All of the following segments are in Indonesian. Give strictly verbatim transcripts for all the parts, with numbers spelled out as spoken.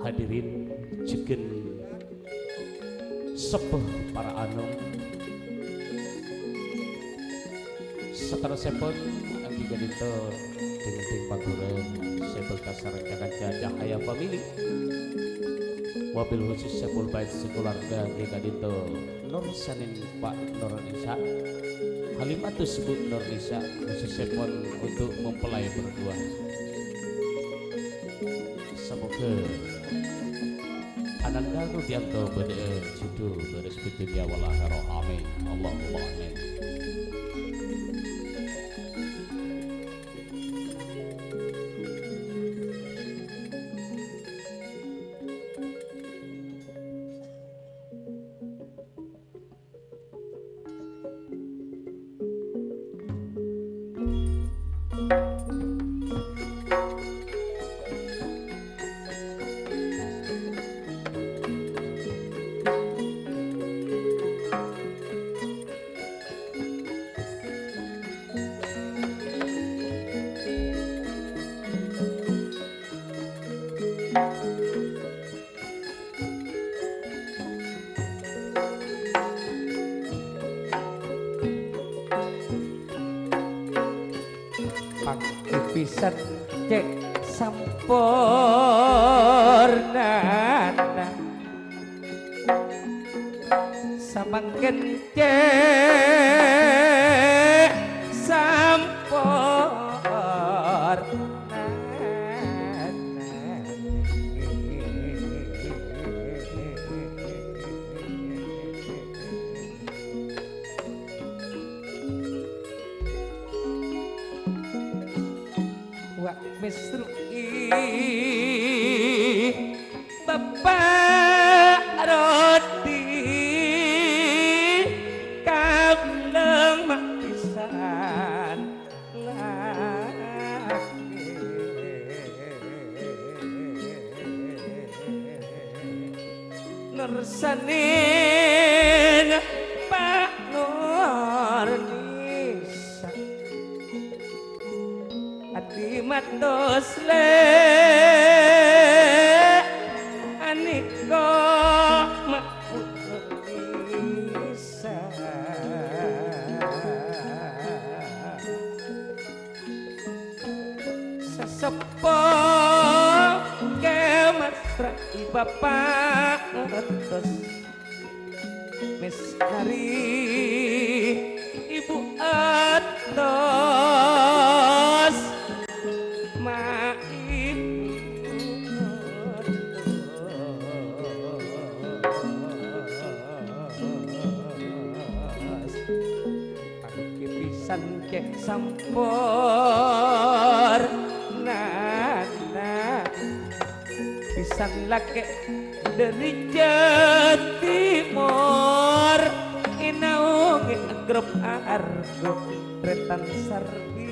hadirin jegen sepuh para anom saterusipun anggi ganito dengan pangguran sepul kasarengkangan jadah ayah famili wabil khusus sepul bait sekeluarga anggi ganito Nur Sanin Pak Nur Nisa Halimatus Bu Nur Nisa khususipun untuk mempelai berdua. Semoga Ananda Rudianto bede judul beres dunia wal akhirah amin Allahumma amin. Pisan cek sampurnana samangken cek sampurnana Misrui Bapak Rodi Kamleng makisan lagi Nursanin Pak Nur Nisa Ati matos le aniko bisa sesepo ke masra bapak atas mis hari ibu atas cek sampur nana pisan lake dari Jatimur inaungi grup argo tretan sarbini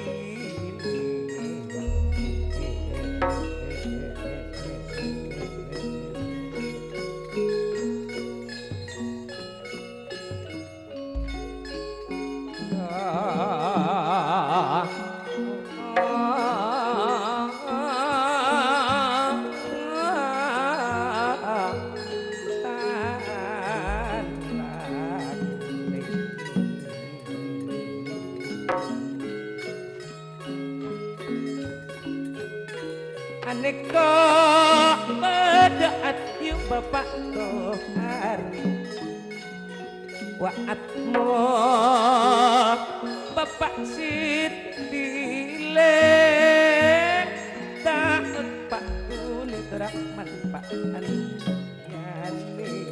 aneka bedaat yung bapak ko hari waatmo bapak sidile takut pak kulit rahman pak yani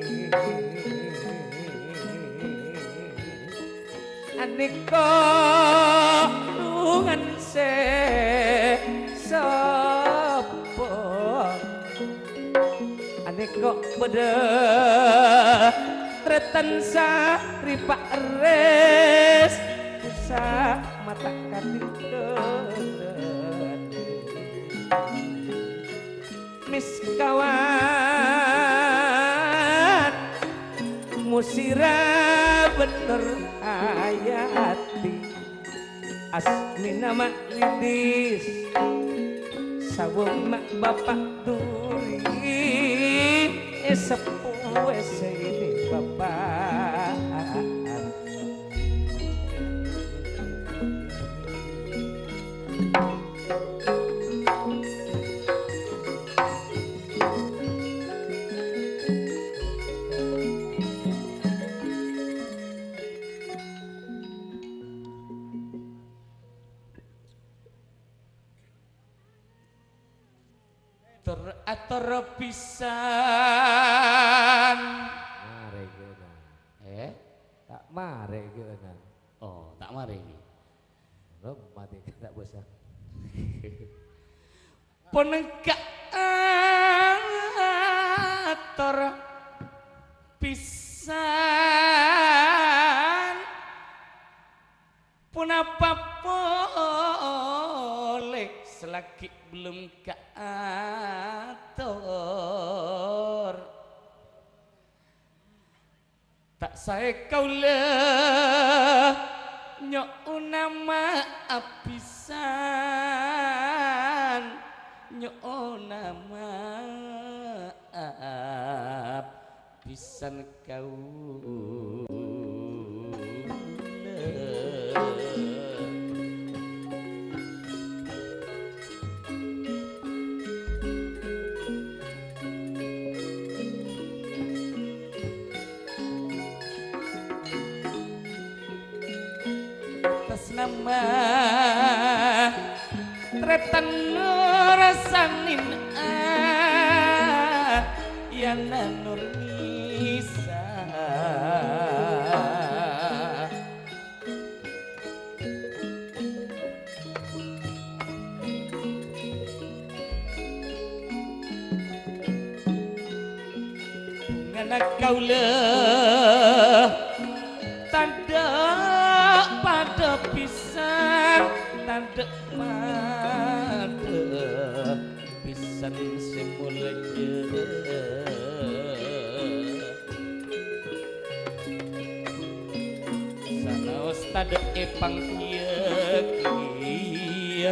aneka lungan se kok beda tretan sari pak res bisa mata katidan mis kawan musira bener ayati asmi nama lidis sawung mak bapak duri sepuh sini bapak teratur pisan mare geuna eh tak mare geuna oh tak mari rom mati tak bosan penengkator pisan pun apa boleh selagi belum keatur tak saya kau leh nyok nama apisan nyok nama apisan kau nama tretan rasanin ah yana nur nisa ngana kaula tanda pada pisan tanda pada pisan semula sanaos tada epang kieu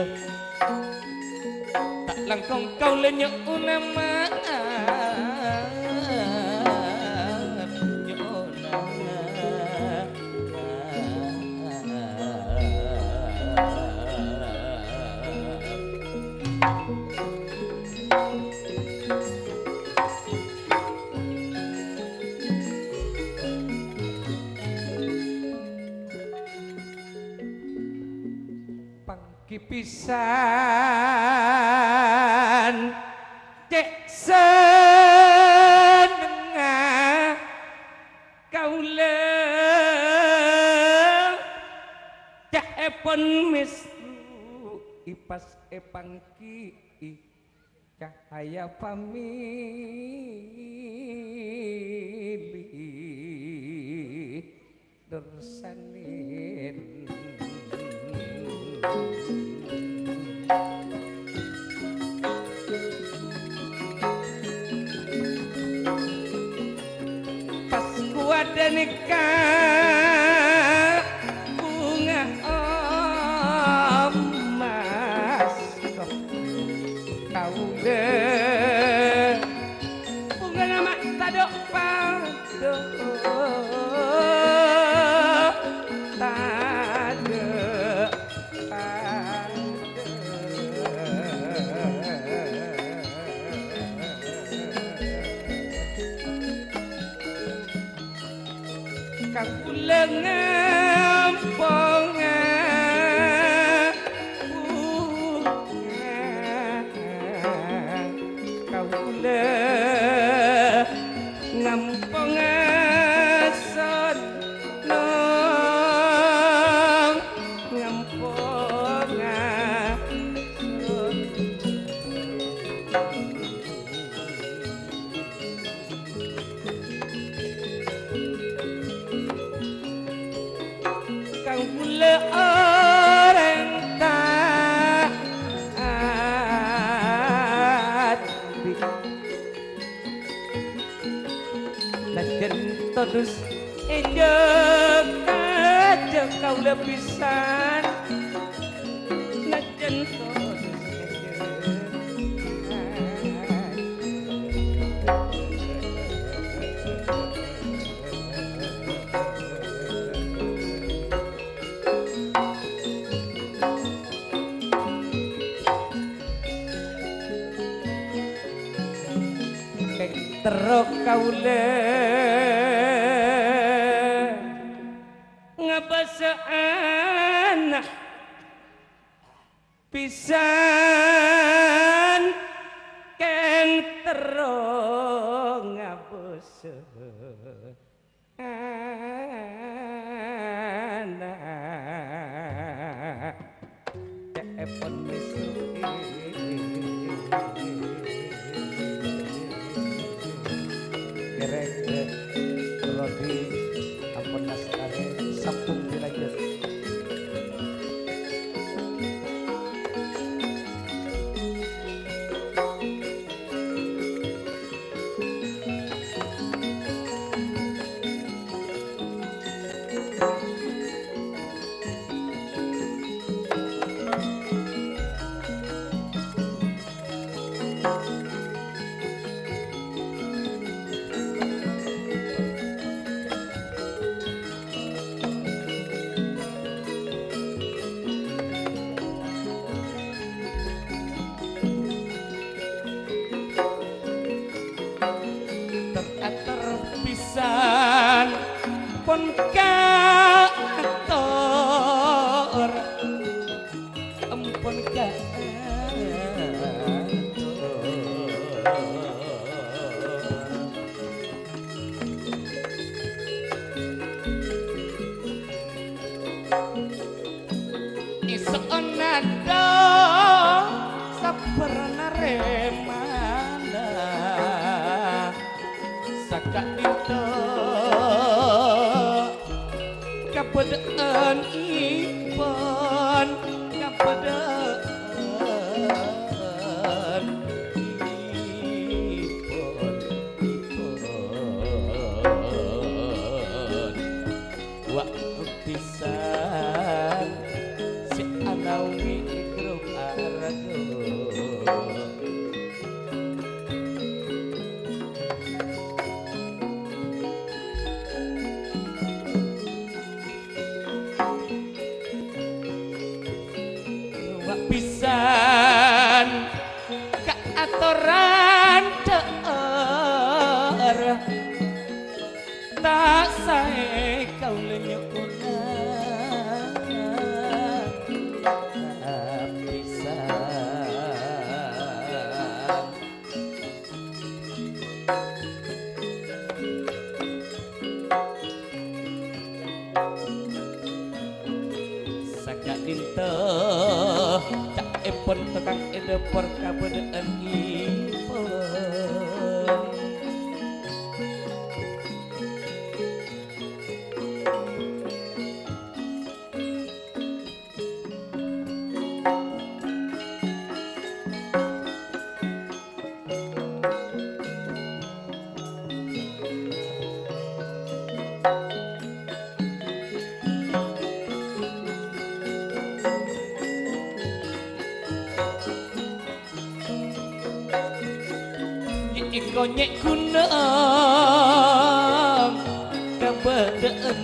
tak langkong kau lenyok nama pisan cek senengah kaula cek epon misru ipas epangki cahaya famili dersanin pas gua ada nikah bunga emas kau deh bunga nama tadok pado lengampong kaula ngampong son nong ngampong kaula orang taat lajen todos enjek aja kaula pisan lajen todos enjek terok kaule ngabasaan pisan keng terok ngabasaan anak telepon besok gerek rodi ampun nastane sampung dilanjut pun kator ampun kator isok nado sabar naremana sakak dito kapedaan ipon kapedaan ipon ipon waktu pisan si anawi grup arago pisan keatoran ter tak sae kau lenyukuna pisan sakak dinto epon tekang edepor kabedaan ipon konyek gunung kabedaan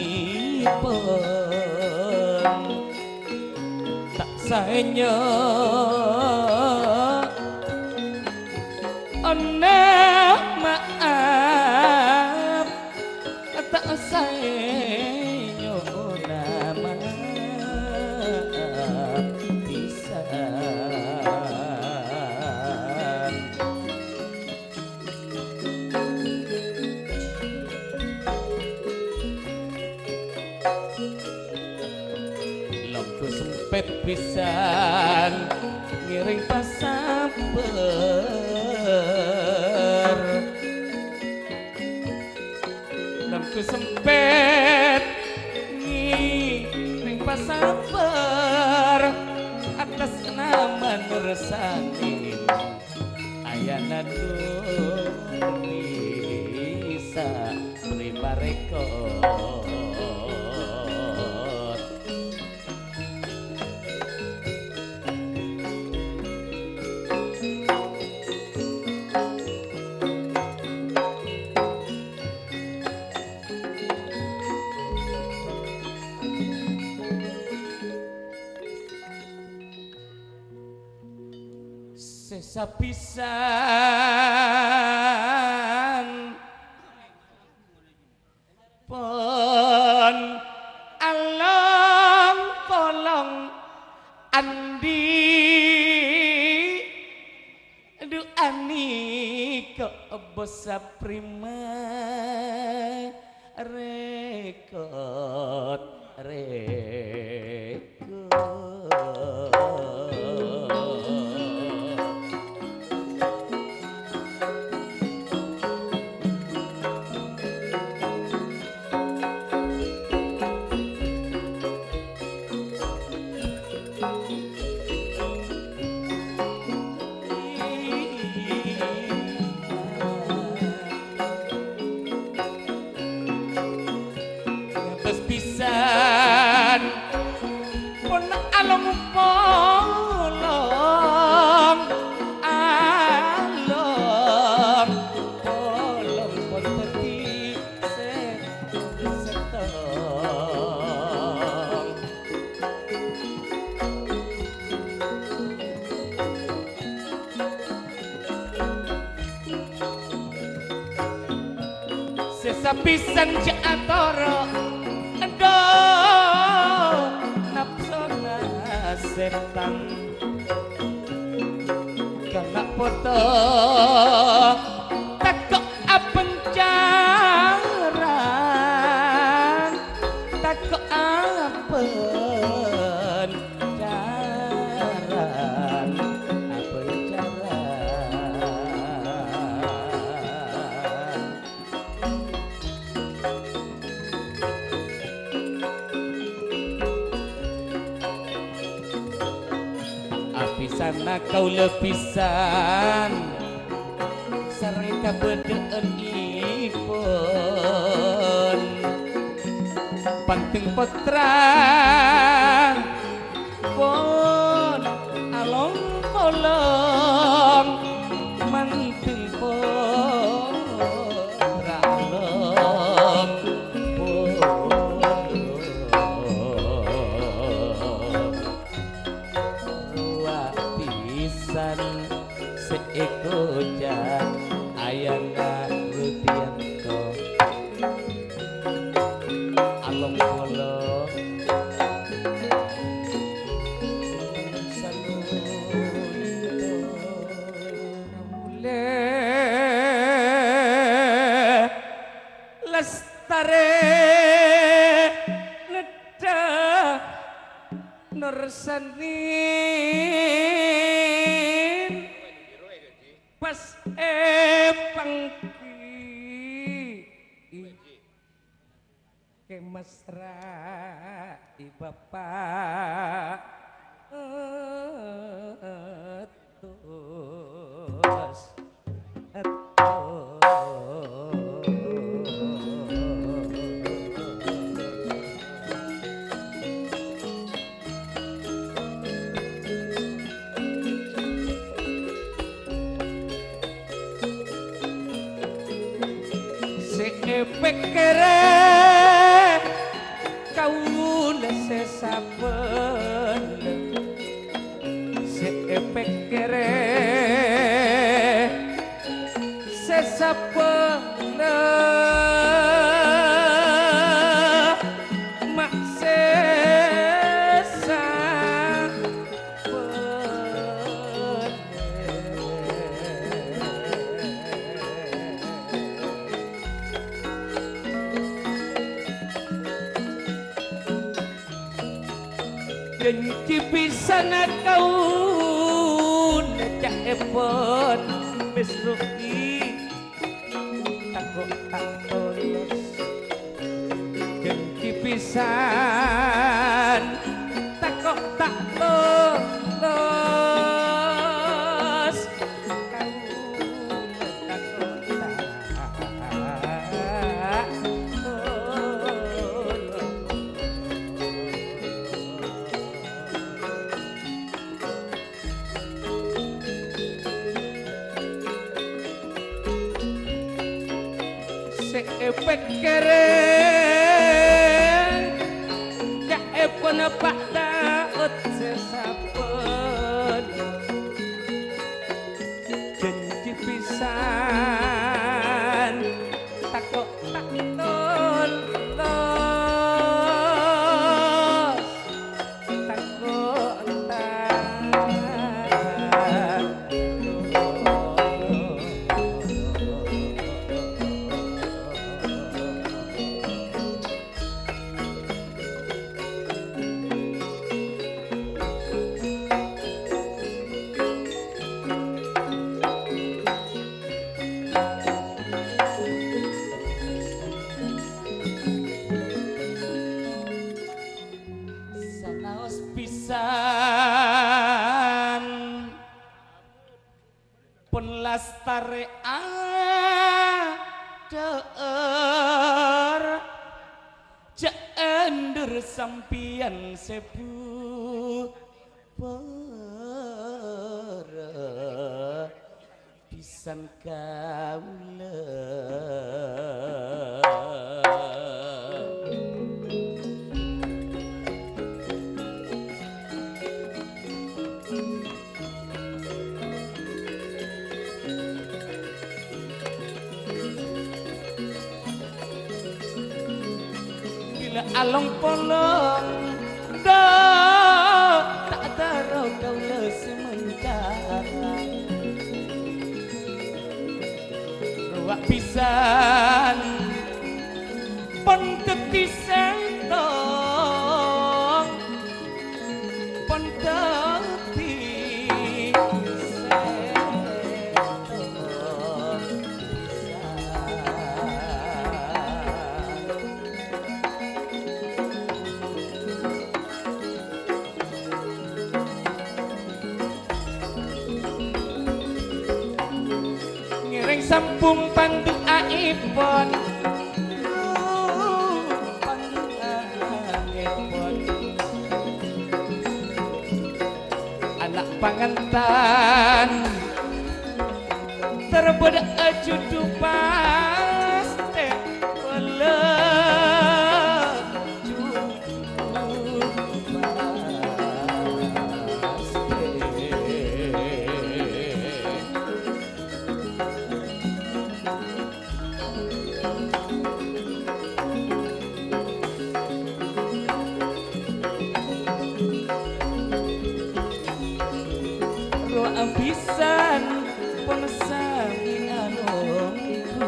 ipon tak saenya ona maaf tak saenya ona maaf pisan sempet pisan ngiring pasaper lampu sempet ngiring pasaper atas nama nursani ayana bisa pribareko sesapisan Andi aduh ani kok bosa prima rekod rekod sesapisan jatoro aduh nafsona setan kana foto takok apencaran takok apencaran sana kau lepisan sareng kabeudeun ipun panteng putra pun along kolong manteng putra along seekoja ayana rudianto along kolong mule lestare neda nursani pas epangki ke mesra i bapak etos etos pekere kaula sesaben sepekere sesaben mak genci pisan kau necak epon besruki takut tak tolos genci pisan takut tak tolos kau takut tak pekere ya epon pak daud sesapen janji pisan takok tak tolos takok tak pun lastare adar jender sampian sepu para pisan kaula along polong do tak daro kaula semenjak ruwak pisan pon teti sentong pon teti sampung pandu aipon pandu aipon anak pangantan terboda ajudu paste wala pisan pengsami alomku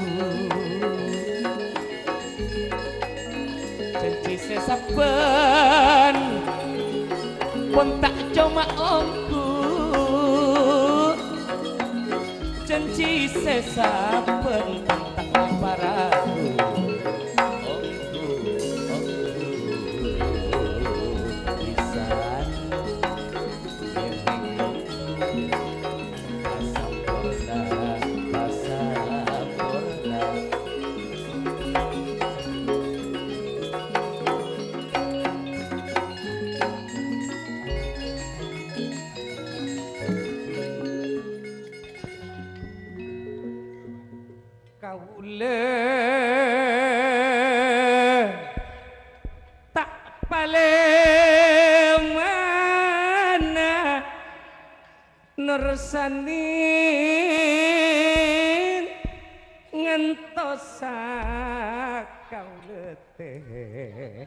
janji sesaben pun tak cuma omku janji sesaben pun tak laparaku omku omku pisan kaula tak paling mana nursanin ngentosa kaula teh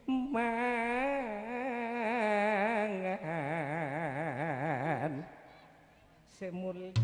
mangan semulde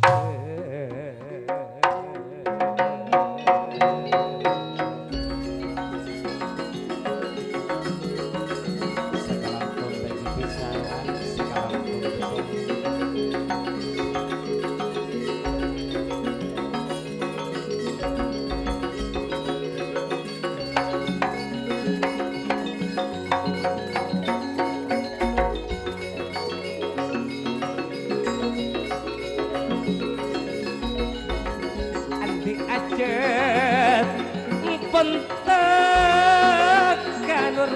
pentek kanur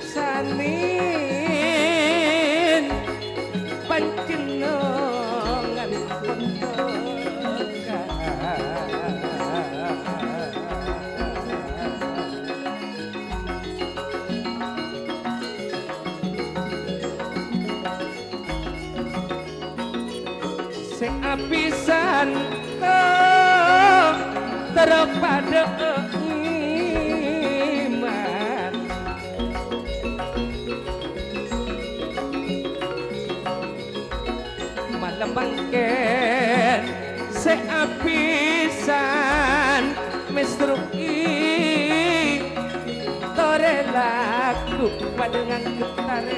sanin panjenengan pentekan sing apisan terpada iman malam mangken seapisan mestruki tore laku padengan getare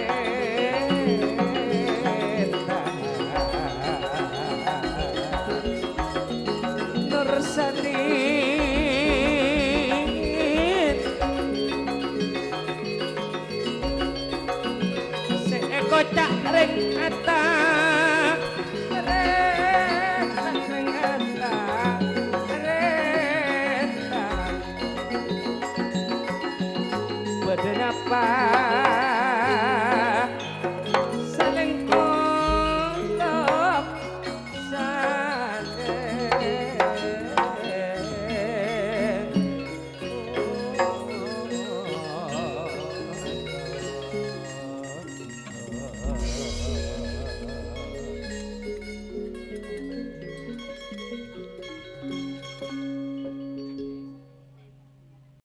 nursanin seeko cak ring ata ring denapan